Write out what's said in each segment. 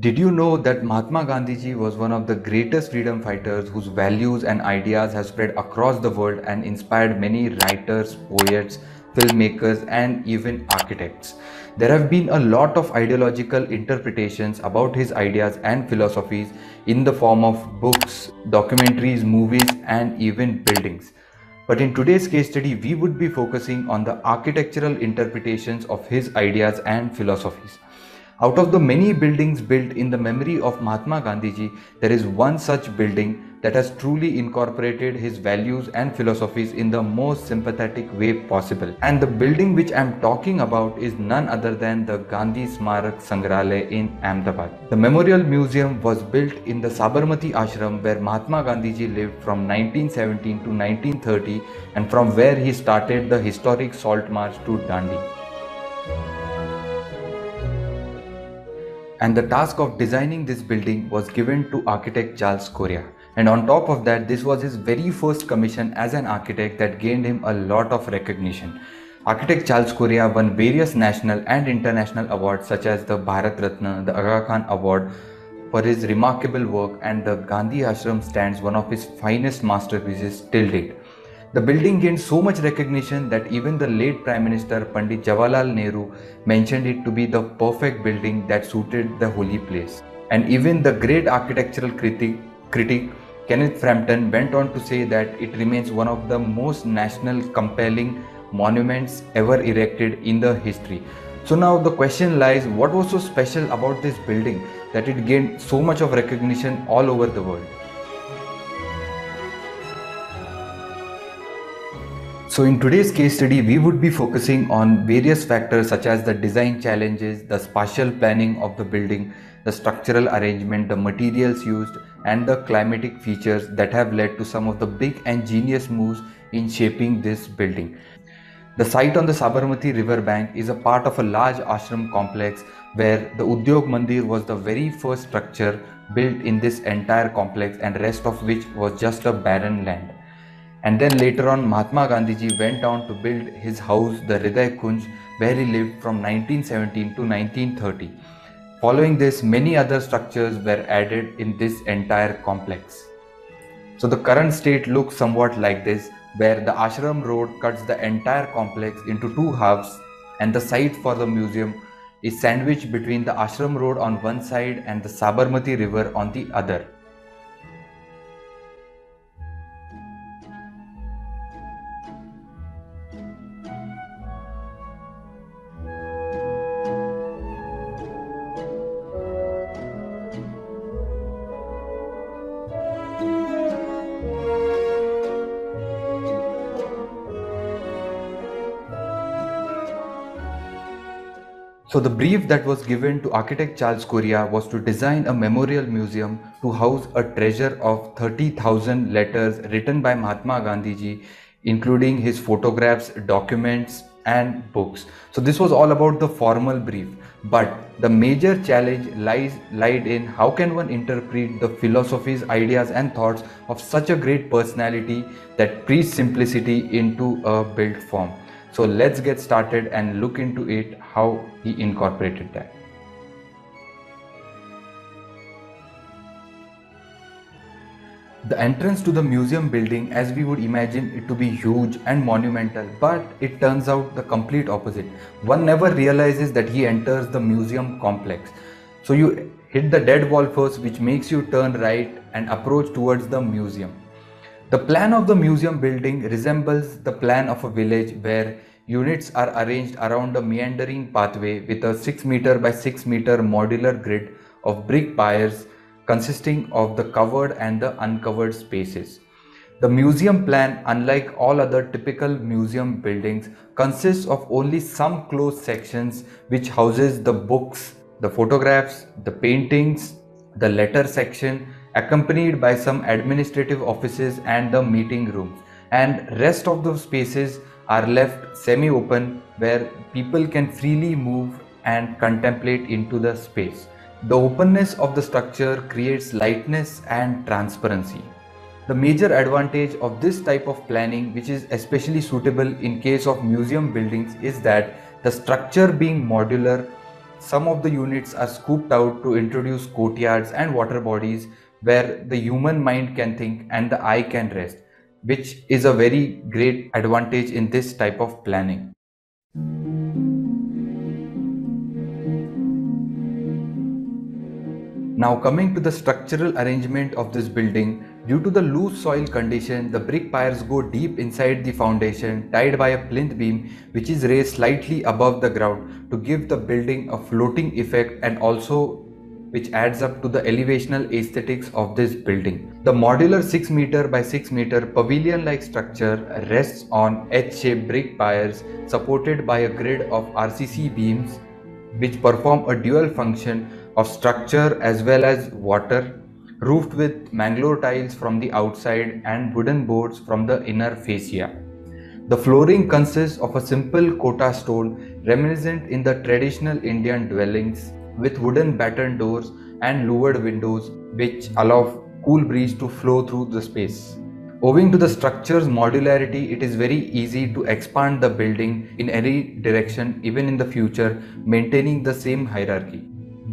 Did you know that Mahatma Gandhi ji was one of the greatest freedom fighters whose values and ideas have spread across the world and inspired many writers, poets, filmmakers, and even architects? There have been a lot of ideological interpretations about his ideas and philosophies in the form of books, documentaries, movies, and even buildings. But in today's case study, we would be focusing on the architectural interpretations of his ideas and philosophies. Out of the many buildings built in the memory of Mahatma Gandhi ji, there is one such building that has truly incorporated his values and philosophies in the most sympathetic way possible. And the building which I am talking about is none other than the Gandhi Smarak Sangrahalaya in Ahmedabad. The Memorial Museum was built in the Sabarmati Ashram where Mahatma Gandhi ji lived from 1917 to 1930 and from where he started the historic Salt March to Dandi. And the task of designing this building was given to architect Charles Correa. And on top of that, this was his very first commission as an architect that gained him a lot of recognition. Architect Charles Correa won various national and international awards such as the Bharat Ratna, the Aga Khan Award for his remarkable work, and the Gandhi Ashram stands one of his finest masterpieces till date. The building gained so much recognition that even the late Prime Minister Pandit Jawaharlal Nehru mentioned it to be the perfect building that suited the holy place. And even the great architectural critic Kenneth Frampton went on to say that it remains one of the most national compelling monuments ever erected in the history. So now the question lies, what was so special about this building that it gained so much of recognition all over the world? So in today's case study, we would be focusing on various factors such as the design challenges, the spatial planning of the building, the structural arrangement, the materials used, and the climatic features that have led to some of the big and genius moves in shaping this building. The site on the Sabarmati river bank is a part of a large ashram complex where the Udyog Mandir was the very first structure built in this entire complex, and rest of which was just a barren land. And then later on, Mahatma Gandhi ji went on to build his house, the Hriday Kunj, where he lived from 1917 to 1930. Following this, many other structures were added in this entire complex. So the current state looks somewhat like this, where the Ashram Road cuts the entire complex into two halves, and the site for the museum is sandwiched between the Ashram Road on one side and the Sabarmati River on the other. So the brief that was given to architect Charles Correa was to design a memorial museum to house a treasure of 30,000 letters written by Mahatma Gandhi ji, including his photographs, documents, and books. So this was all about the formal brief. But the major challenge lied in how can one interpret the philosophies, ideas, and thoughts of such a great personality that preached simplicity into a built form. So let's get started and look into it, how he incorporated that. The entrance to the museum building, as we would imagine it to be huge and monumental, but it turns out the complete opposite. One never realizes that he enters the museum complex. So you hit the dead wall first, which makes you turn right and approach towards the museum. The plan of the museum building resembles the plan of a village where units are arranged around a meandering pathway with a 6 meter by 6 meter modular grid of brick piers consisting of the covered and the uncovered spaces. The museum plan, unlike all other typical museum buildings, consists of only some closed sections which houses the books, the photographs, the paintings, the letter section, accompanied by some administrative offices and the meeting rooms, and rest of the spaces are left semi-open where people can freely move and contemplate into the space. The openness of the structure creates lightness and transparency. The major advantage of this type of planning, which is especially suitable in case of museum buildings, is that the structure being modular some of the units are scooped out to introduce courtyards and water bodies where the human mind can think and the eye can rest, which is a very great advantage in this type of planning. Now coming to the structural arrangement of this building, due to the loose soil condition, the brick piers go deep inside the foundation tied by a plinth beam which is raised slightly above the ground to give the building a floating effect and also which adds up to the elevational aesthetics of this building. The modular 6 meter by 6 meter pavilion like structure rests on H-shaped brick piers supported by a grid of RCC beams which perform a dual function of structure as well as water, roofed with mangrove tiles from the outside and wooden boards from the inner fascia. The flooring consists of a simple kota stone reminiscent in the traditional Indian dwellings with wooden batten doors and louvered windows which allow cool breeze to flow through the space. Owing to the structure's modularity, it is very easy to expand the building in any direction even in the future, maintaining the same hierarchy.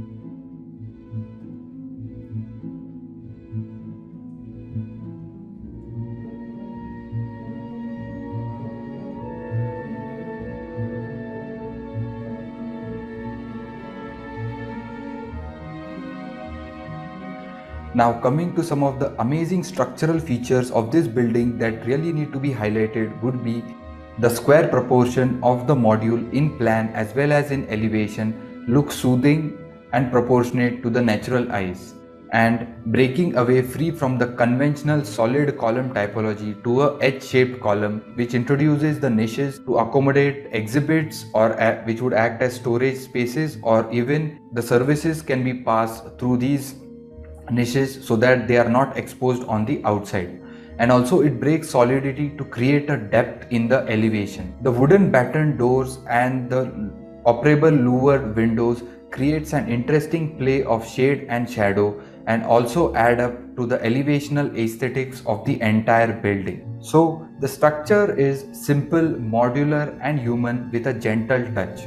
Now coming to some of the amazing structural features of this building that really need to be highlighted would be the square proportion of the module in plan as well as in elevation looks soothing and proportionate to the natural eyes, and breaking away free from the conventional solid column typology to a H-shaped column which introduces the niches to accommodate exhibits or which would act as storage spaces, or even the services can be passed through these niches so that they are not exposed on the outside. And also it breaks solidity to create a depth in the elevation. The wooden batten doors and the operable louvered windows creates an interesting play of shade and shadow and also add up to the elevational aesthetics of the entire building. So the structure is simple, modular and human with a gentle touch.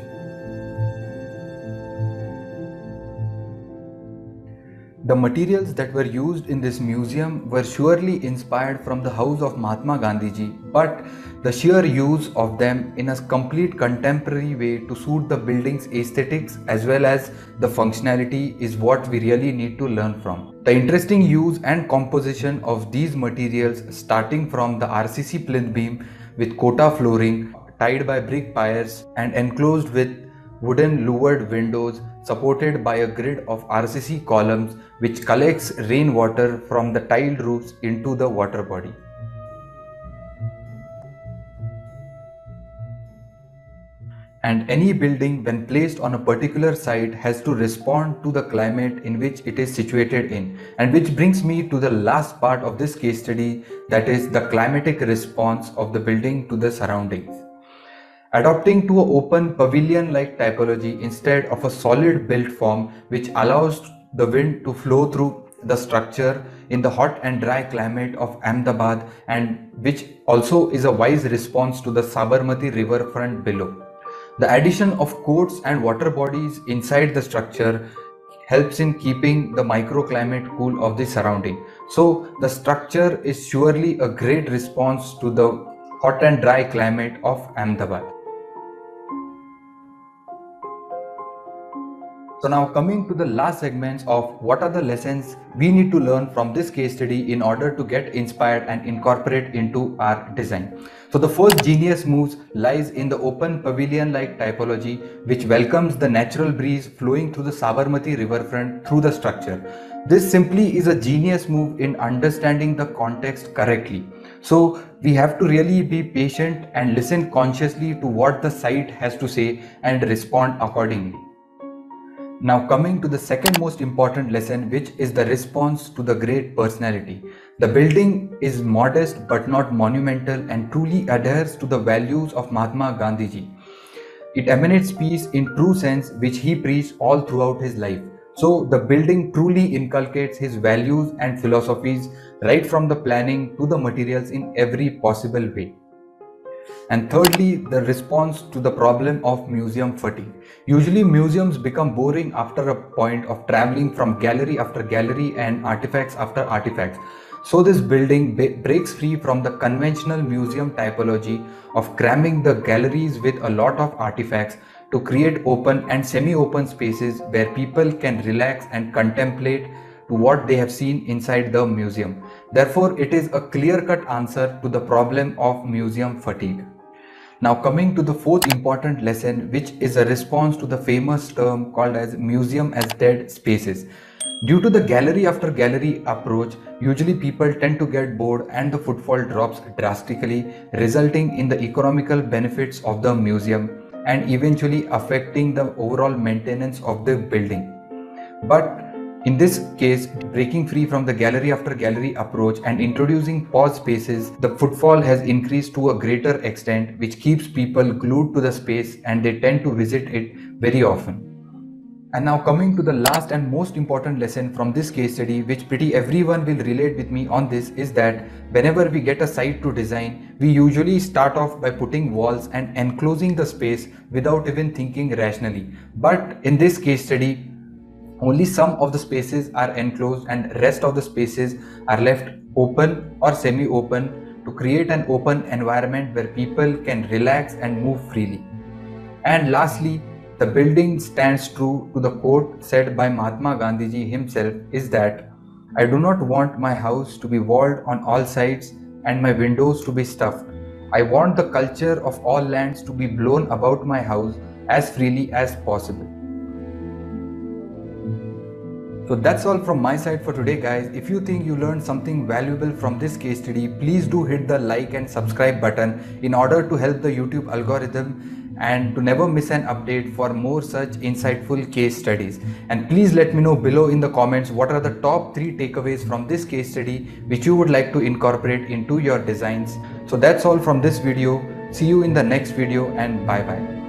The materials that were used in this museum were surely inspired from the house of Mahatma Gandhiji, but the sheer use of them in a complete contemporary way to suit the building's aesthetics as well as the functionality is what we really need to learn from. The interesting use and composition of these materials, starting from the RCC plinth beam with kota flooring tied by brick piers and enclosed with wooden louvered windows supported by a grid of RCC columns which collects rainwater from the tiled roofs into the water body. And any building when placed on a particular site has to respond to the climate in which it is situated in, and which brings me to the last part of this case study, that is the climatic response of the building to the surroundings. Adopting to an open pavilion-like typology instead of a solid built form which allows the wind to flow through the structure in the hot and dry climate of Ahmedabad, and which also is a wise response to the Sabarmati riverfront below. The addition of courts and water bodies inside the structure helps in keeping the microclimate cool of the surrounding. So the structure is surely a great response to the hot and dry climate of Ahmedabad. So now coming to the last segments of what are the lessons we need to learn from this case study in order to get inspired and incorporate into our design. So the first genius moves lies in the open pavilion-like typology which welcomes the natural breeze flowing through the Sabarmati riverfront through the structure. This simply is a genius move in understanding the context correctly. So we have to really be patient and listen consciously to what the site has to say and respond accordingly. Now coming to the second most important lesson, which is the response to the great personality. The building is modest but not monumental and truly adheres to the values of Mahatma Gandhiji. It emanates peace in true sense which he preached all throughout his life. So the building truly inculcates his values and philosophies right from the planning to the materials in every possible way. And thirdly, the response to the problem of museum fatigue. Usually museums become boring after a point of traveling from gallery after gallery and artifacts after artifacts. So this building breaks free from the conventional museum typology of cramming the galleries with a lot of artifacts to create open and semi-open spaces where people can relax and contemplate to what they have seen inside the museum. Therefore, it is a clear-cut answer to the problem of museum fatigue. Now coming to the fourth important lesson, which is a response to the famous term called as museum as dead spaces. Due to the gallery after gallery approach, usually people tend to get bored and the footfall drops drastically, resulting in the economical benefits of the museum and eventually affecting the overall maintenance of the building. But in this case, breaking free from the gallery after gallery approach and introducing pause spaces, the footfall has increased to a greater extent, which keeps people glued to the space and they tend to visit it very often. And now coming to the last and most important lesson from this case study, which pretty everyone will relate with me on this, is that whenever we get a site to design, we usually start off by putting walls and enclosing the space without even thinking rationally. But in this case study, only some of the spaces are enclosed and rest of the spaces are left open or semi-open to create an open environment where people can relax and move freely. And lastly, the building stands true to the quote said by Mahatma Gandhi ji himself, is that I do not want my house to be walled on all sides and my windows to be stuffed. I want the culture of all lands to be blown about my house as freely as possible. So that's all from my side for today, guys. If you think you learned something valuable from this case study, please do hit the like and subscribe button in order to help the YouTube algorithm and to never miss an update for more such insightful case studies. And please let me know below in the comments what are the top 3 takeaways from this case study which you would like to incorporate into your designs. So that's all from this video. See you in the next video and bye bye.